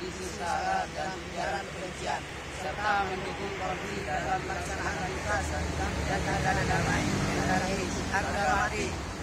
isu sara dan ujaran kebencian, serta mendukung Polri dalam pelaksanaan demokrasi dan negara damai, negara ini, harga mati.